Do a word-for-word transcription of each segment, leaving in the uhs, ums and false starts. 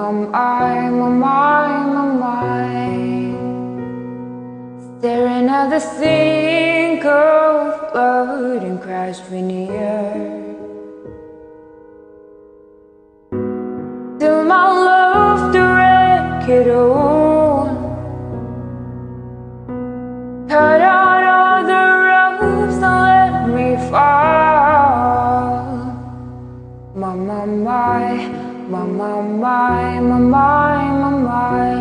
mom, I, mom, I, mom, I, staring at the sink of blood and crashed veneer. Till my love to wreck it all, cut out all the ropes and let me fall. My, my, my, my, my, my, my, my, my, my.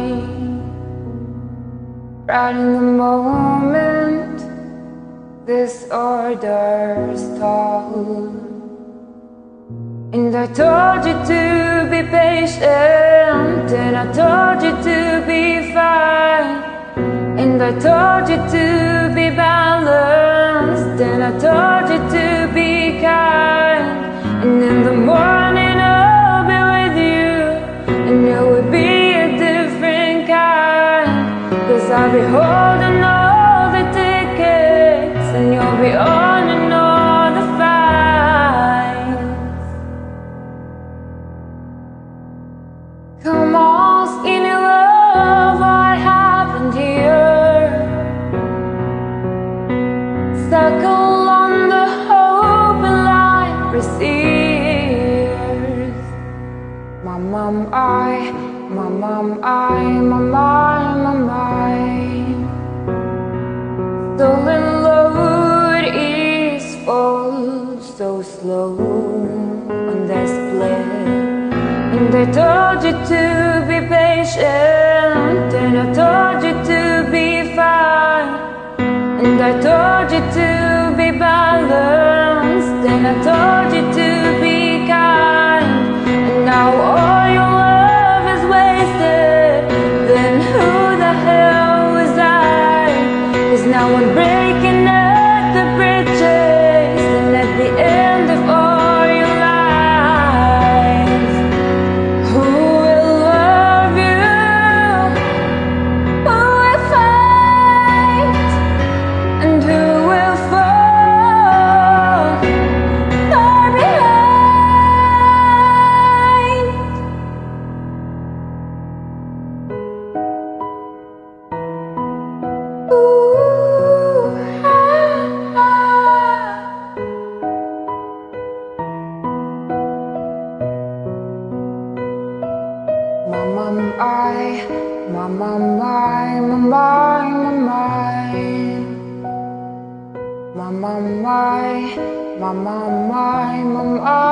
Right in the moment, this order's told. And I told you to be patient, and I told you to be fine, and I told you to be balanced, and I told you to be kind. And in the morning I'll be with you, and it will be a different kind. 'Cause I'll be holding all the tickets, and you'll be owning all the fines. Come on, skinny love, what happened here? Circle on the hope and light receives. My mom, I, my mom, I, my mind, my mind. Stolen load is full, so slow on their split. And I told you to be patient, and I told you to be fine, and I told you to be balanced, and I told you to be kind. And now all your love is wasted, then who the hell was I? 'Cause now I'm breaking at the bridges, and at the end of all your lies, who will love you? Who will fight? And who will fall far behind? Ooh, ah, ah. My mom, I, my mom, I, my mind, my mind. My mom, I, my mom, I, my mind.